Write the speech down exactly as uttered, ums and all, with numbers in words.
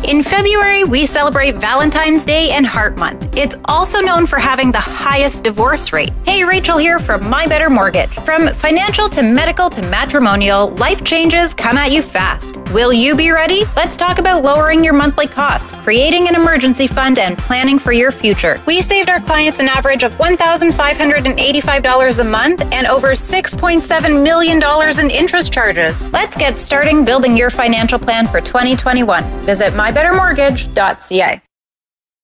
In February, we celebrate Valentine's Day and Heart Month. It's also known for having the highest divorce rate. Hey, Rachel here from My Better Mortgage. From financial to medical to matrimonial, life changes come at you fast. Will you be ready? Let's talk about lowering your monthly costs, creating an emergency fund, and planning for your future. We saved our clients an average of one thousand five hundred eighty-five dollars a month and over six point seven million dollars in interest charges. Let's get starting building your financial plan for twenty twenty-one. Visit my better mortgage dot c a.